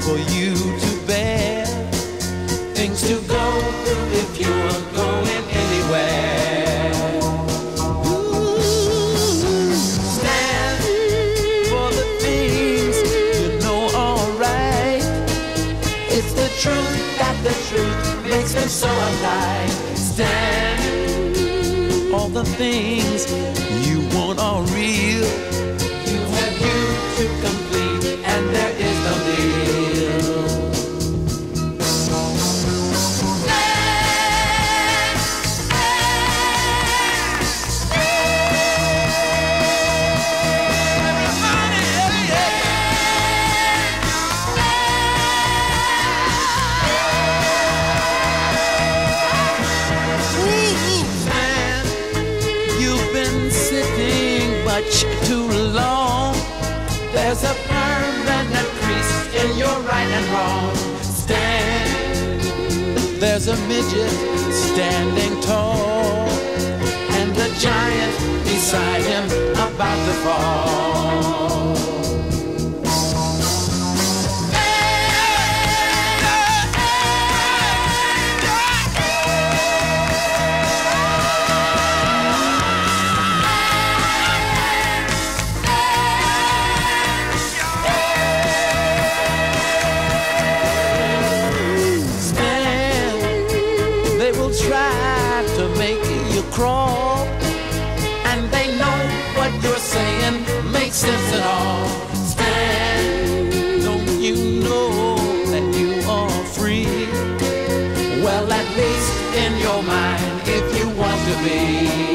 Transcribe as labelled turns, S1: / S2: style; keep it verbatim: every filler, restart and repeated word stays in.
S1: for you to bear, things to go through if you're going anywhere. Ooh, stand for the things you know are right. It's the truth that the truth makes them so alive. Stand, all the things you want are real. You have you to complete, and there is no deal. Too long. There's a permanent crease in your right and wrong. Stand. There's a midget standing tall, and a giant beside him about to fall. Try to make you crawl, and they know what you're saying makes sense at all. Stand, don't you know that you are free? Well, at least in your mind, if you want to be.